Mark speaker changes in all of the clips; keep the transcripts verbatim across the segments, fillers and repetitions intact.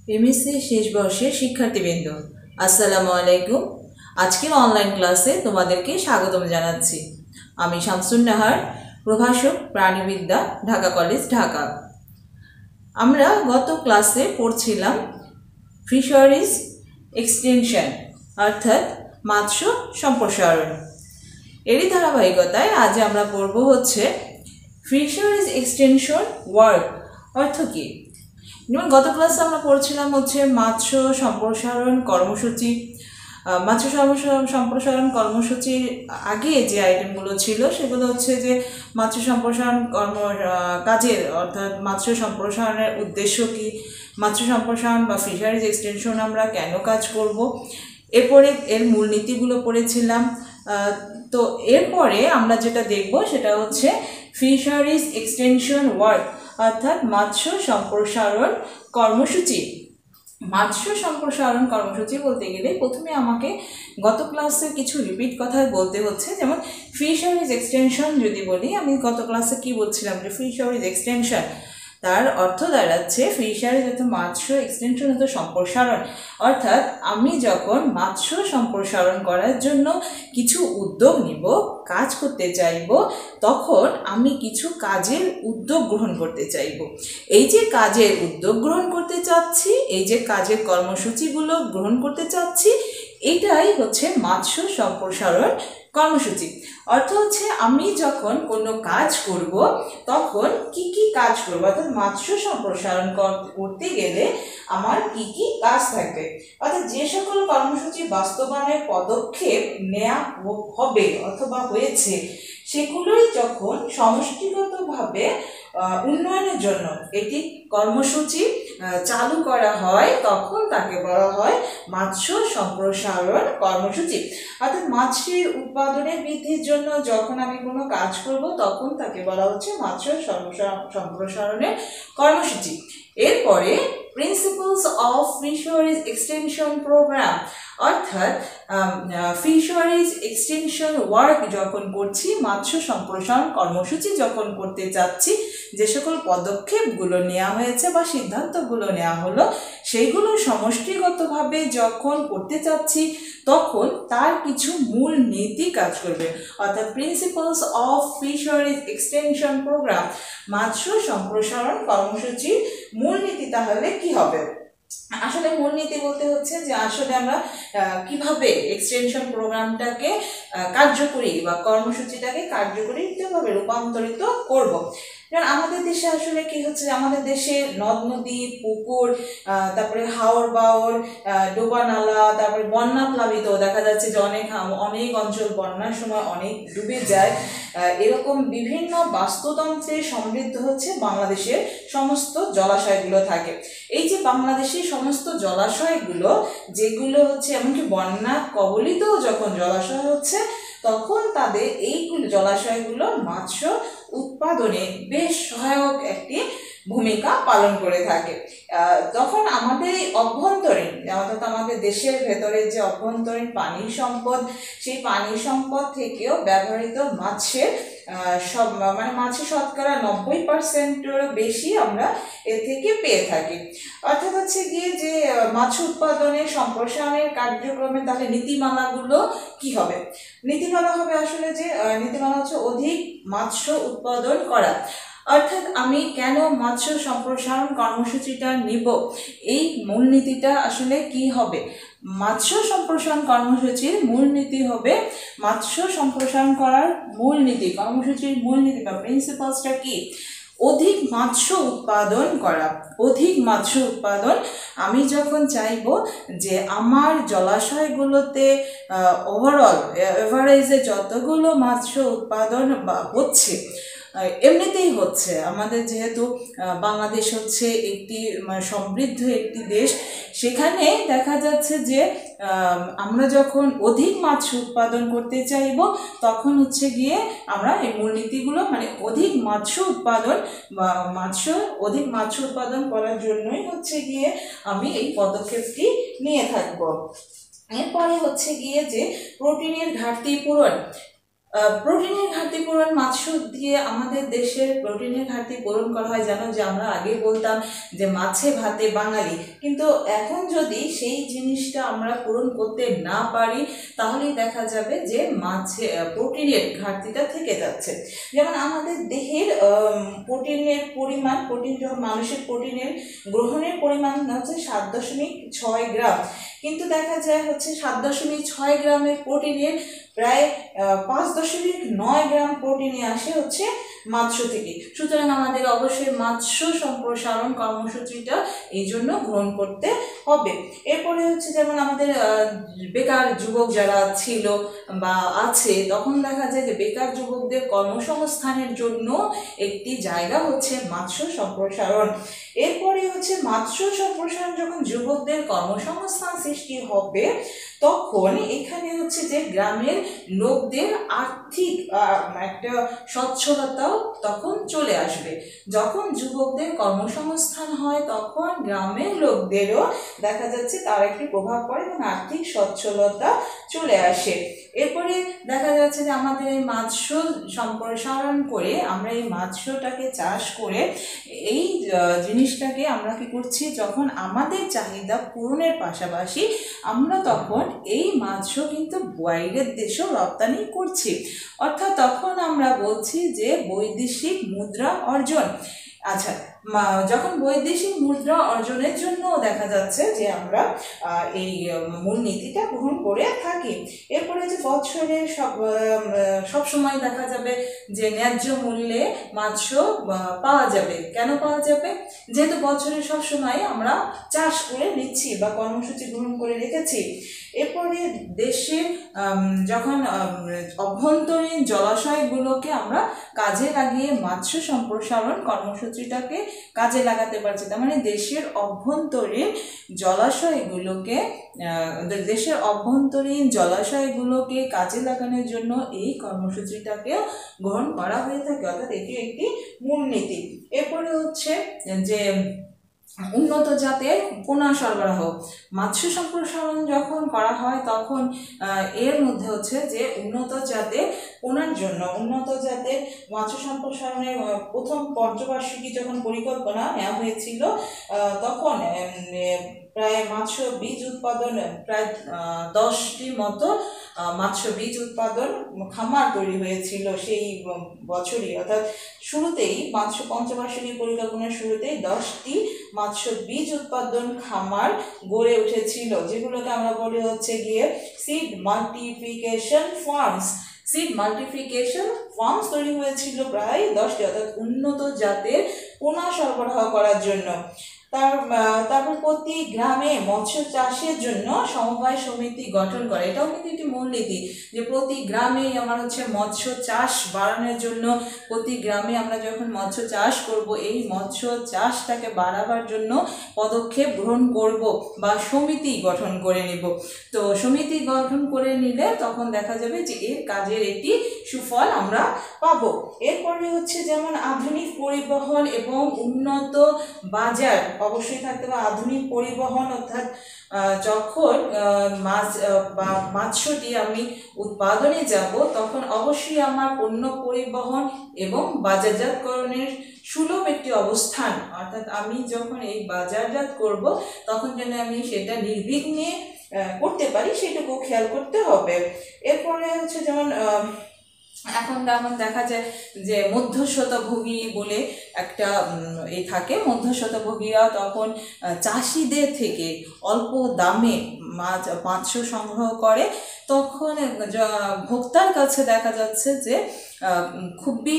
Speaker 1: MSc শেষ বর্ষের শিক্ষার্থীবৃন্দ, আসসালামু আলাইকুম। আজকের অনলাইন ক্লাসে তোমাদেরকে স্বাগতম জানাচ্ছি। আমি শামসুন্নাহার, প্রভাষক, প্রাণীবিদ্যা, ঢাকা কলেজ, ঢাকা। আমরা গত ক্লাসে পড়ছিলাম ফিশারিজ এক্সটেনশন অর্থাৎ মৎস্য সম্প্রসারণ। এরই ধারাবাহিকতায় আজ আমরা পড়ব হচ্ছে ফিশারিজ এক্সটেনশন ওয়ার্ক অর্থ কী। যেমন গত ক্লাসে আমরা পড়ছিলাম হচ্ছে মৎস্য সম্প্রসারণ কর্মসূচি। মৎস্য সম্প্রসারণ কর্মসূচির আগে যে আইটেমগুলো ছিল সেগুলো হচ্ছে যে মৎস্য সম্প্রসারণ কর্ম কাজের অর্থাৎ মৎস্য সম্প্রসারণের উদ্দেশ্য কী, মৎস্য সম্প্রসারণ বা ফিশারিজ এক্সটেনশন আমরা কেন কাজ করব, এরপরে এর মূলনীতিগুলো পড়েছিলাম। তো এরপরে আমরা যেটা দেখব সেটা হচ্ছে ফিশারিজ এক্সটেনশন ওয়ার্ক অর্থাৎ মৎস্য সম্প্রসারণ কর্মসূচি। মৎস্য সম্প্রসারণ কর্মসূচি বলতে গেলে প্রথমে আমাকে গত ক্লাসে কিছু রিপিট কথায় বলতে হচ্ছে। যেমন ফিশারিজ এক্সটেনশন যদি বলি, আমি গত ক্লাসে কি বলছিলাম যে ফিশারিজ এক্সটেনশন তার অর্থ দাঁড়াচ্ছে ফিশারিজ অর্থাৎ মৎস্য এক্সটেনশন অর্থাৎ সম্প্রসারণ, অর্থাৎ আমি যখন মৎস্য সম্প্রসারণ করার জন্য কিছু উদ্যোগ নিব, কাজ করতে চাইব, তখন আমি কিছু কাজের উদ্যোগ গ্রহণ করতে চাইব। এই যে কাজের উদ্যোগ গ্রহণ করতে চাচ্ছি, এই যে কাজের কর্মসূচিগুলো গ্রহণ করতে চাচ্ছি, এটাই হচ্ছে মৎস্য সম্প্রসারণ কর্মসূচি। অর্থ হচ্ছে আমি যখন কোনো কাজ করব তখন কি কি কাজ করব, অর্থাৎ মৎস্য সম্প্রসারণ করতে গেলে আমার কি কি কাজ থাকবে, অর্থাৎ যে সকল কর্মসূচি বাস্তবায়নের পদক্ষেপ নেওয়া হবে অথবা হয়েছে সেগুলোই যখন সমষ্টিগতভাবে উন্নয়নের জন্য একটি কর্মসূচি চালু করা হয় তখন তাকে বলা হয় মৎস্য সম্প্রসারণ কর্মসূচি। অর্থাৎ মাছের উৎপাদনের বৃদ্ধির জন্য যখন আমি কোনো কাজ করব তখন তাকে বলা হচ্ছে মৎস্য সম্প্রসারণের কর্মসূচি। এরপরে principles of fisheries extension program, অর্থাৎ ফিশারিজ এক্সটেনশন ওয়ার্ক যখন করছি, মৎস্য সম্প্রসারণ কর্মসূচি যখন করতে চাচ্ছি, যে সকল পদক্ষেপগুলো নেওয়া হয়েছে বা সিদ্ধান্তগুলো নেওয়া হলো সেইগুলো সমষ্টিগতভাবে যখন করতে চাচ্ছি তখন তার কিছু মূল নীতি কাজ করবে। অর্থাৎ principles of fisheries extension program, মৎস্য সম্প্রসারণ কর্মসূচির মূলনীতি তাহলে কি হবে? আসলে মূলনীতি বলতে হচ্ছে যে আসলে আমরা কিভাবে এক্সটেনশন প্রোগ্রামটাকে কার্যকরী বা কর্মসূচিটাকে কার্যকরীভাবে রূপান্তরিত করব। কারণ আমাদের দেশে আসলে কি হচ্ছে, আমাদের দেশে নদ নদী, পুকুর, তারপরে হাওর বাওর, ডোবা নালা, তারপরে বন্যা প্লাবিত, দেখা যাচ্ছে যে অনেক অনেক অঞ্চল বন্যার সময় অনেক ডুবে যায়। এরকম বিভিন্ন বাস্তুতন্ত্রে সমৃদ্ধ হচ্ছে বাংলাদেশের সমস্ত জলাশয়গুলো থাকে। এই যে বাংলাদেশের সমস্ত জলাশয়গুলো যেগুলো হচ্ছে এমনকি বন্যা কবলিত যখন জলাশয় হচ্ছে তখন তাদের এইগুলো জলাশয়গুলো মৎস্য উৎপাদনে বেশ সহায়ক একটি ভূমিকা পালন করে থাকে। তখন আমাদের এই অভ্যন্তরীণ অর্থাৎ আমাদের দেশের ভেতরে যে অভ্যন্তরীণ পানি সম্পদ, সেই পানি সম্পদ থেকেও ব্যবহৃত মাছের সব মানে মাছের শতকরা নব্বই পার্সেন্টেরও বেশি আমরা এর থেকে পেয়ে থাকি। অর্থাৎ হচ্ছে গিয়ে যে মাছ উৎপাদনের সম্প্রসারণের কার্যক্রমে তাহলে নীতিমালাগুলো কি হবে? নীতিমালা হবে আসলে যে নীতিমালা হচ্ছে অধিক মৎস্য উৎপাদন করা। অর্থাৎ আমি কেন মৎস্য সম্প্রসারণ কর্মসূচিটা নিব, এই মূলনীতিটা আসলে কি হবে? মৎস্য সম্প্রসারণ কর্মসূচির মূলনীতি হবে, মৎস্য সম্প্রসারণ করার মূলনীতি কর্মসূচির মূলনীতি বা প্রিন্সিপালসটা কি? অধিক মৎস্য উৎপাদন করা। অধিক মৎস্য উৎপাদন, আমি যখন চাইব যে আমার জলাশয়গুলোতে ওভারঅল এভারেজে যতগুলো মৎস্য উৎপাদন হচ্ছে, এমনিতেই হচ্ছে, আমাদের যেহেতু বাংলাদেশ হচ্ছে একটি সমৃদ্ধ একটি দেশ, সেখানে দেখা যাচ্ছে যে আমরা যখন অধিক মৎস্য উৎপাদন করতে চাইব তখন হচ্ছে গিয়ে আমরা এই মূলনীতিগুলো মানে অধিক মৎস্য উৎপাদন বা মৎস্য অধিক মৎস্য উৎপাদন করার জন্যই হচ্ছে গিয়ে আমি এই পদক্ষেপটি নিয়ে থাকব। এরপরে হচ্ছে গিয়ে যে প্রোটিনের ঘাটতি পূরণ, প্রোটিনের ঘাটতি পূরণ, মাত্স্য দিয়ে আমাদের দেশের প্রোটিনের ঘাটতি পূরণ করা হয়। জানো যে আমরা আগে বলতাম যে মাছে ভাতে বাঙালি, কিন্তু এখন যদি সেই জিনিসটা আমরা পূরণ করতে না পারি তাহলেই দেখা যাবে যে মাছে প্রোটিনের ঘাটতিটা থেকে যাচ্ছে। যেমন আমাদের দেহের প্রোটিনের পরিমাণ, প্রোটিন যখন মানুষের প্রোটিনের গ্রহণের পরিমাণ হচ্ছে সাত দশমিক ছয় গ্রাম, কিন্তু দেখা যায় হচ্ছে সাত দশমিক ছয় গ্রামের প্রোটিনের প্রায় পাঁচ দশমিক নয় গ্রাম প্রোটিনে আসে হচ্ছে মাত্স্য থেকে। সুতরাং আমাদের অবশ্যই মাত্স্য সম্প্রসারণ কর্মসূচিটা এই জন্য গ্রহণ করতে হবে। এরপরে হচ্ছে যেমন আমাদের বেকার যুবক যারা ছিল বা আছে, তখন দেখা যায় যে বেকার যুবকদের কর্মসংস্থানের জন্য একটি জায়গা হচ্ছে মাত্স্য সম্প্রসারণ। এরপরে হচ্ছে মাত্স্য সম্প্রসারণ যখন যুবকদের কর্মসংস্থান সৃষ্টি হবে, তখন এখানে হচ্ছে যে গ্রামের লোকদের আর্থিক একটা সচ্ছলতাও তখন চলে আসবে। যখন যুবকদের কর্মসংস্থান হয় তখন গ্রামের লোকদেরও দেখা যাচ্ছে তার একটি প্রভাব পড়ে এবং আর্থিক সচ্ছলতা চলে আসে। এরপরে দেখা যাচ্ছে যে আমাদের এই মাত্স্য সম্প্রসারণ করে আমরা এই মাত্স্যটাকে চাষ করে এই জিনিসটাকে আমরা কি করছি, যখন আমাদের চাহিদা পূরণের পাশাপাশি আমরা তখন এই মাত্স্য কিন্তু বাইরের দেশেও রপ্তানি করছি। অর্থাৎ তখন আমরা বলছি যে বৈদেশিক মুদ্রা অর্জন। আচ্ছা, যখন বৈদেশিক মুদ্রা অর্জনের জন্য দেখা যাচ্ছে যে আমরা এই মূলনীতিটা গ্রহণ করে থাকি। এরপরে যে বছরে সব সবসময় দেখা যাবে যে ন্যায্য মূল্যে মাত্স্য পাওয়া যাবে। কেন পাওয়া যাবে? যেহেতু বছরে সবসময় আমরা চাষ করে নিচ্ছি বা কর্মসূচি গ্রহণ করে রেখেছি। এরপরে দেশে যখন অভ্যন্তরীণ জলাশয়গুলোকে আমরা কাজে লাগিয়ে মাত্স্য সম্প্রসারণ কর্মসূচিটাকে কাজে লাগাতে পারছি। তার মানে দেশের অভ্যন্তরীণ জলাশয়গুলোকে দেশের অভ্যন্তরীণ জলাশয়গুলোকে কাজে লাগানোর জন্য এই কর্মসূচিটাকেও গ্রহণ করা হয়ে থাকে, অর্থাৎ এটি একটি মূলনীতি। এরপরে হচ্ছে যে উন্নত জাতের পোনা সরবরাহ। মাত্স্য সম্প্রসারণ যখন করা হয় তখন এর মধ্যে হচ্ছে যে উন্নত জাতের পোনার জন্য উন্নত জাতের মাত্স্য সম্প্রসারণের প্রথম পঞ্চবার্ষিকী যখন পরিকল্পনা নেওয়া হয়েছিল, তখন প্রায় মাত্স্য বীজ উৎপাদন প্রায় দশটির মতো মাত্স্য বীজ উৎপাদন খামার তৈরি হয়েছিল সেই বছরই। অর্থাৎ শুরুতেই মাত্স্য পঞ্চবার্ষিকী পরিকল্পনার শুরুতেই দশটি মাত্স্য বীজ উৎপাদন খামার গড়ে উঠেছিল, যেগুলোকে আমরা বলি হচ্ছে গিয়ে seed multiplication farms. Seed multiplication farms তৈরি হয়েছিল প্রায় দশটি, অর্থাৎ উন্নত জাতের পোনা সরবরাহ করার জন্য। তার তারপর প্রতি গ্রামে মৎস্য চাষের জন্য সমবায় সমিতি গঠন করে। এটাও কিন্তু একটি মূলনীতি যে প্রতি গ্রামে আমার হচ্ছে মৎস্য চাষ বাড়ানোর জন্য, প্রতি গ্রামে আমরা যখন মৎস্য চাষ করব এই মৎস্য চাষটাকে বাড়াবার জন্য পদক্ষেপ গ্রহণ করব বা সমিতি গঠন করে নেব। তো সমিতি গঠন করে নিলে তখন দেখা যাবে যে এর কাজের একটি সুফল আমরা পাবো। এরপরে হচ্ছে যেমন আধুনিক পরিবহন এবং উন্নত বাজার অবশ্যই থাকতে হবে। আধুনিক পরিবহন অর্থাৎ যখন মাছ বা মাত্স্যটি আমি উৎপাদনে যাব তখন অবশ্যই আমার পণ্য পরিবহন এবং বাজারজাতকরণের সুলভ একটি অবস্থান, অর্থাৎ আমি যখন এই বাজারজাত করব তখন যেন আমি সেটা নির্বিঘ্নে করতে পারি সেটুকু খেয়াল করতে হবে। এরপরে হচ্ছে যেমন এখন যেমন দেখা যায় যে মধ্যস্বত্বভোগী বলে একটা এই থাকে, মধ্যস্বত্বভোগীরা তখন চাষিদের থেকে অল্প দামে মাছ মাত্স্য সংগ্রহ করে, তখন ভোক্তার কাছে দেখা যাচ্ছে যে খুবই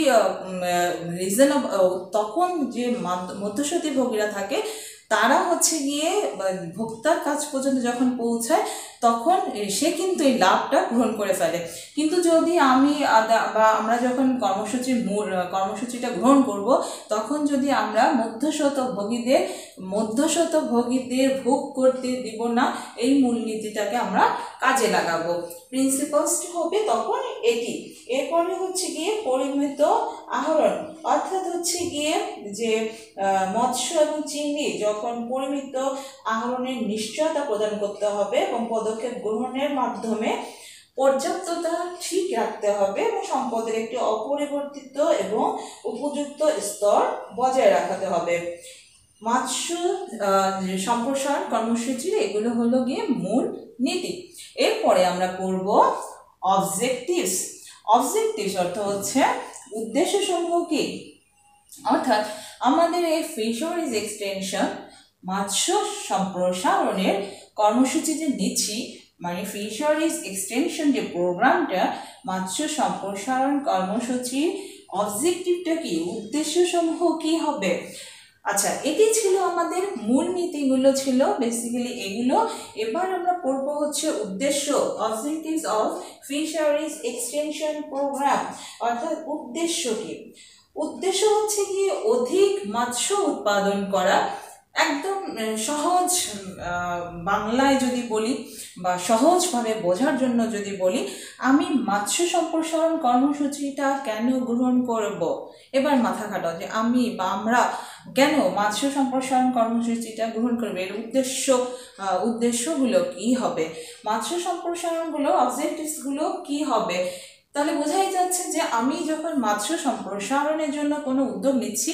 Speaker 1: রিজনেবল। তখন যে মধ্যস্বত্বভোগীরা থাকে তারা হচ্ছে গিয়ে ভোক্তার কাছ পর্যন্ত যখন পৌঁছায় তখন সে কিন্তু এই লাভটা গ্রহণ করে ফেলে। কিন্তু যদি আমি বা আমরা যখন কর্মসূচির মূল কর্মসূচিটা গ্রহণ করব তখন যদি আমরা মধ্যস্বত্বভোগীদের মধ্যস্বত্বভোগীদের ভোগ করতে দিব না, এই মূলনীতিটাকে আমরা কাজে লাগাবো, প্রিন্সিপালসটি হবে তখন এটি। এরপরে হচ্ছে গিয়ে পরিমিত আহরণ, অর্থাৎ হচ্ছে গিয়ে যে মৎস্য এবং চিংড়ি যখন পরিমিত আহরণের নিশ্চয়তা প্রদান করতে হবে এবং পদক্ষেপ গ্রহণের মাধ্যমে পর্যাপ্ততা ঠিক রাখতে হবে এবং সম্পদের একটি অপরিবর্তিত এবং উপযুক্ত স্তর বজায় রাখতে হবে। মৎস্য সম্প্রসারণ কর্মসূচির এগুলো হলো গিয়ে মূল নীতি। এরপরে আমরা করব অবজেক্টিভস। অবজেক্টিভস অর্থ হচ্ছে উদ্দেশ্য সমূহ কি, অর্থাৎ আমাদের এই ফিশারিজ এক্সটেনশন মৎস্য সম্প্রসারণের কর্মসূচি যে নিচ্ছি, মানে ফিশারিজ এক্সটেনশন যে প্রোগ্রামটা, মৎস্য সম্প্রসারণ কর্মসূচির অবজেক্টিভটা কি, উদ্দেশ্য সমূহ কি হবে। আচ্ছা, এটি ছিল আমাদের মূল নীতিগুলো ছিল বেসিক্যালি এগুলো। এবার আমরা পড়বো হচ্ছে উদ্দেশ্য, objectives of fisheries extension program, অর্থাৎ উদ্দেশ্য কি। উদ্দেশ্য হচ্ছে কি অধিক মৎস্য উৎপাদন করা। একদম সহজ বাংলায় যদি বলি বা সহজভাবে বোঝার জন্য যদি বলি, আমি মৎস্য সম্প্রসারণ কর্মসূচিটা কেন গ্রহণ করব, এবার মাথা খাটাও যে আমি বা আমরা কেন মৎস্য সম্প্রসারণ কর্মসূচিটা গ্রহণ করবে, এর উদ্দেশ্য উদ্দেশ্যগুলো কি হবে, মৎস্য সম্প্রসারণগুলো অবজেক্টিভসগুলো কি হবে। তাহলে বোঝাই যাচ্ছে যে আমি যখন মৎস্য সম্প্রসারণের জন্য কোনো উদ্যোগ নিচ্ছি,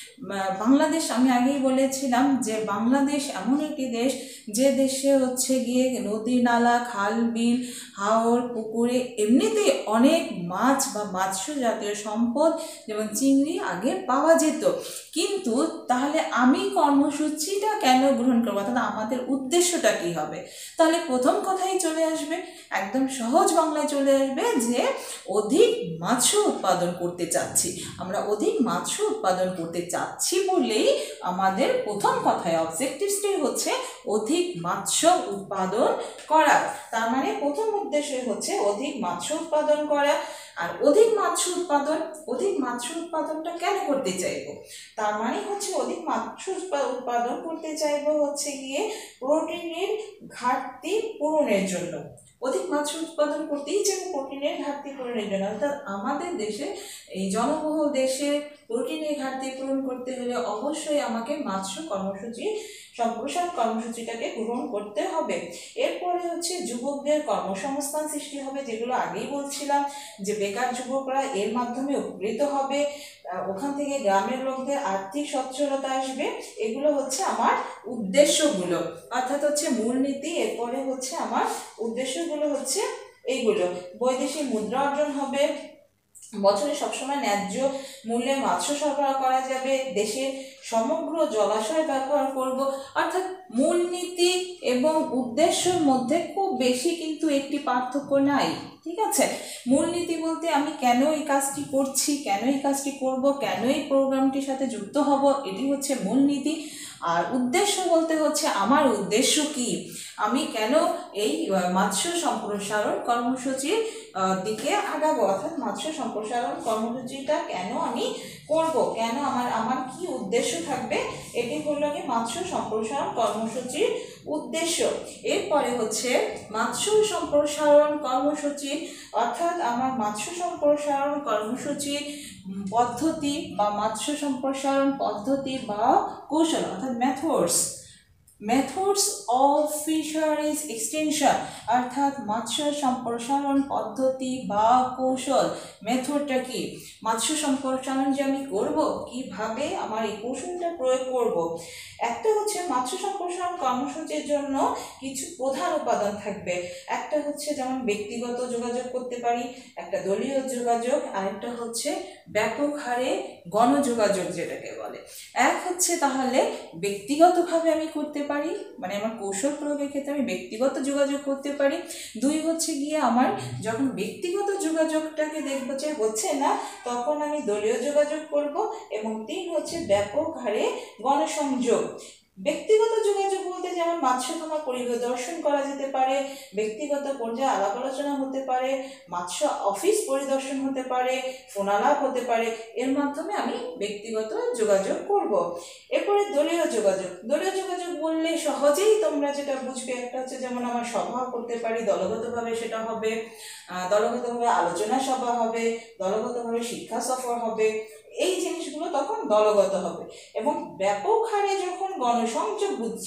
Speaker 1: বাংলাদেশ আমি আগেই বলেছিলাম যে বাংলাদেশ এমন একটি দেশ যে দেশে হচ্ছে গিয়ে নদী নালা খাল বিল হাওর পুকুরে এমনিতেই অনেক মাছ বা মৎস্য জাতীয় সম্পদ যেমন চিংড়ি আগে পাওয়া যেত। কিন্তু তাহলে আমি কর্মসূচিটা কেন গ্রহণ করবো, তাহলে আমাদের উদ্দেশ্যটা কি হবে। তাহলে প্রথম কথাই চলে আসবে, একদম সহজ বাংলায় চলে আসবে যে অধিক মৎস্য উৎপাদন করতে চাচ্ছি। আমরা অধিক মৎস্য উৎপাদন করতে চাচ্ছি বলেই আমাদের প্রথম কথায় অবজেক্টিভসটাই হচ্ছে অধিক মৎস্য উৎপাদন করা। তার মানে প্রথম উদ্দেশ্য হচ্ছে অধিক মৎস্য উৎপাদন করা। আর অধিক মৎস্য উৎপাদন, অধিক মৎস্য উৎপাদনটা কেন করতে চাইবো, তার মানে হচ্ছে অধিক মৎস্য উৎপাদন করতে চাইবো হচ্ছে গিয়ে প্রোটিনের ঘাটতি পূরণের জন্য। অধিক মৎস্য উৎপাদন করতেই চাইবো প্রোটিনের ঘাটতি পূরণের জন্য। অর্থাৎ আমাদের দেশে, এই জনবহুল দেশে প্রোটিনের ঘাটতি পূরণ করতে হলে অবশ্যই আমাকে মৎস্য কর্মসূচি সম্প্রসারণ কর্মসূচিটাকে গ্রহণ করতে হবে। এরপরে হচ্ছে যুবকদের কর্মসংস্থান সৃষ্টি হবে, যেগুলো আগেই বলছিলাম যে বেকার যুবকরা এর মাধ্যমে উপকৃত হবে, ওখান থেকে গ্রামের লোকদের আর্থিক সচ্ছলতা আসবে। এগুলো হচ্ছে আমার উদ্দেশ্যগুলো, অর্থাৎ হচ্ছে মূলনীতি। এরপরে হচ্ছে আমার উদ্দেশ্যগুলো হচ্ছে এইগুলো, বৈদেশিক মুদ্রা অর্জন হবে, বছরে সবসময় ন্যায্য মূল্যে মৎস্য সরবরাহ করা যাবে, দেশের সমগ্র জলাশয় ব্যবহার করব। অর্থাৎ মূলনীতি এবং উদ্দেশ্যের মধ্যে খুব বেশি কিন্তু একটি পার্থক্য নাই, ঠিক আছে। মূলনীতি বলতে আমি কেন এই কাজটি করছি, কেন এই কাজটি করব, কেন এই প্রোগ্রামটির সাথে যুক্ত হব, এটি হচ্ছে মূলনীতি। আর উদ্দেশ্য বলতে হচ্ছে আমার উদ্দেশ্য কি, আমি কেন এই মৎস্য সম্প্রসারণ কর্মসূচির দিকে আগাবো, অর্থাৎ মৎস্য সম্প্রসারণ কর্মসূচিটা কেন আমি করব, কেন আমার আমার কি উদ্দেশ্য থাকবে, এটি হলো কি মৎস্য সম্প্রসারণ কর্মসূচির উদ্দেশ্য। এরপরে হচ্ছে মৎস্য সম্প্রসারণ কর্মসূচি, অর্থাৎ আমার মৎস্য সম্প্রসারণ কর্মসূচির পদ্ধতি বা মৎস্য সম্প্রসারণ পদ্ধতি বা কৌশল, অর্থাৎ methods methods of fisheries extension, অর্থাৎ মৎস্য সম্প্রসারণ পদ্ধতি বা কৌশল। মেথডটা কি, মৎস্য সম্প্রসারণ যে আমি করব কিভাবে আমার এই কৌশলটা প্রয়োগ করব। একটা হচ্ছে মৎস্য সম্প্রসারণ কর্মসূচির জন্য কিছু প্রধান উপাদান থাকবে। একটা হচ্ছে যেমন ব্যক্তিগত যোগাযোগ করতে পারি, একটা দলীয় যোগাযোগ, আরেকটা হচ্ছে ব্যাপক হারে গণযোগাযোগ যেটাকে বলে। এক হচ্ছে তাহলে ব্যক্তিগতভাবে আমি করতে পারি, মানে আমার কৌশল প্রয়োগের ক্ষেত্রে আমি ব্যক্তিগত যোগাযোগ করতে পারি। দুই হচ্ছে গিয়ে আমার যখন ব্যক্তিগত যোগাযোগটাকে দেখবো যে হচ্ছে না, তখন আমি দলীয় যোগাযোগ করব। এবং তিন হচ্ছে ব্যাপক হারে গণসংযোগ। ব্যক্তিগত যোগাযোগ বলতে যেমন মৎস্য খামার পরিদর্শন করা যেতে পারে, ব্যক্তিগত পর্যায়ে আলাপ আলোচনা হতে পারে, মৎস্য অফিস পরিদর্শন হতে পারে, ফোনালাপ হতে পারে, এর মাধ্যমে আমি ব্যক্তিগত যোগাযোগ করব। এরপরে দলীয় যোগাযোগ। দলীয় যোগাযোগ বললে সহজেই তোমরা যেটা বুঝবে, একটা হচ্ছে যেমন আমার সভা করতে পারি, দলগতভাবে সেটা হবে, দলগতভাবে আলোচনা সভা হবে, দলগতভাবে শিক্ষা সফর হবে, এই জিনিসগুলো তখন দলগত হবে। এবং ব্যাপক হারে যখন গণসংযোগ বুঝছি,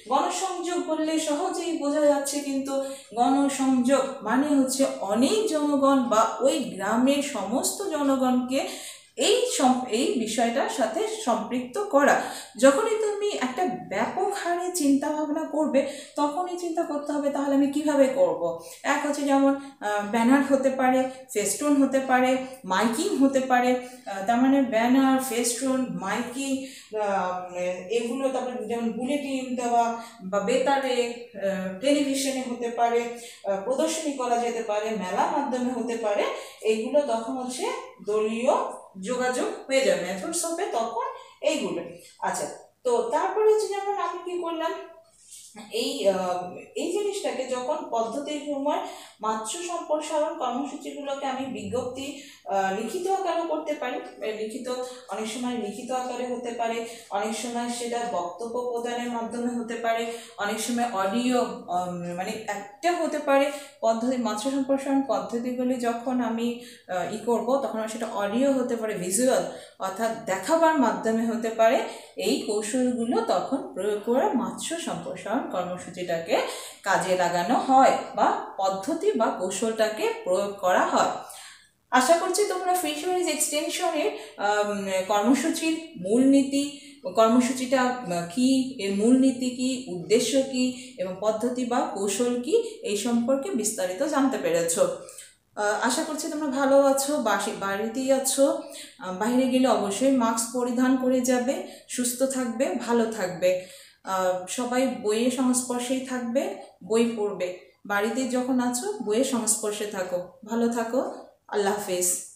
Speaker 1: গণসংযোগ বললে সহজেই বোঝা যাচ্ছে, কিন্তু গণসংযোগ মানে হচ্ছে অনেক জনগণ বা ওই গ্রামের সমস্ত জনগণকে এই এই বিষয়টার সাথে সম্পৃক্ত করা। যখনই তুমি একটা ব্যাপক হারে চিন্তা ভাবনা করবে তখনই চিন্তা করতে হবে তাহলে আমি কিভাবে করব। এক হচ্ছে যেমন ব্যানার হতে পারে, ফেস্টুন হতে পারে, মাইকিং হতে পারে। তার মানে ব্যানার, ফেস্টুন, মাইকিং এগুলো, তারপরে যেমন বুলেটিন দেওয়া বা বেতারে, টেলিভিশনে হতে পারে, প্রদর্শনী করা যেতে পারে, মেলার মাধ্যমে হতে পারে। এইগুলো তখন হচ্ছে দলীয় যোগাযোগ হয়ে যাবে, মেথডস হবে তখন এইগুলো। আচ্ছা, তো তারপরে হচ্ছে যেমন আমি কি করলাম, এই এই জিনিসটাকে যখন পদ্ধতির সময় মাত্র সম্প্রসারণ কর্মসূচিগুলোকে আমি বিজ্ঞপ্তি লিখিত আকারে করতে পারি। লিখিত অনেক সময় লিখিত আকারে হতে পারে, অনেক সময় সেটা বক্তব্য প্রদানের মাধ্যমে হতে পারে, অনেক সময় অডিও, মানে একটা হতে পারে পদ্ধতি। মাত্র সম্প্রসারণ পদ্ধতিগুলি যখন আমি ই করব তখন সেটা অডিও হতে পারে, ভিজুয়াল অর্থাৎ দেখাবার মাধ্যমে হতে পারে। এই কৌশলগুলো তখন প্রয়োগ করে মাত্র সম্প্রসারণ কর্মসূচিটাকে কাজে লাগানো হয় বা পদ্ধতি বা কৌশলটাকে প্রয়োগ করা হয়। আশা করছি তোমরা ফিশারিজ এক্সটেনশনের কর্মসূচির মূলনীতি, কর্মসূচিটা কি, এর মূলনীতি কি, উদ্দেশ্য কি এবং পদ্ধতি বা কৌশল কি এই সম্পর্কে বিস্তারিত জানতে পেরেছো। আশা করছি তোমরা ভালো আছো, বাসি বাড়িতেই আছো। বাইরে গেলে অবশ্যই মাস্ক পরিধান করে যাবে, সুস্থ থাকবে, ভালো থাকবে। সবাই বইয়ের সংস্পর্শেই থাকবে, বই পড়বে। বাড়িতে যখন আছো বইয়ের সংস্পর্শে থাকো। ভালো থাকো, আল্লাহ হাফেজ।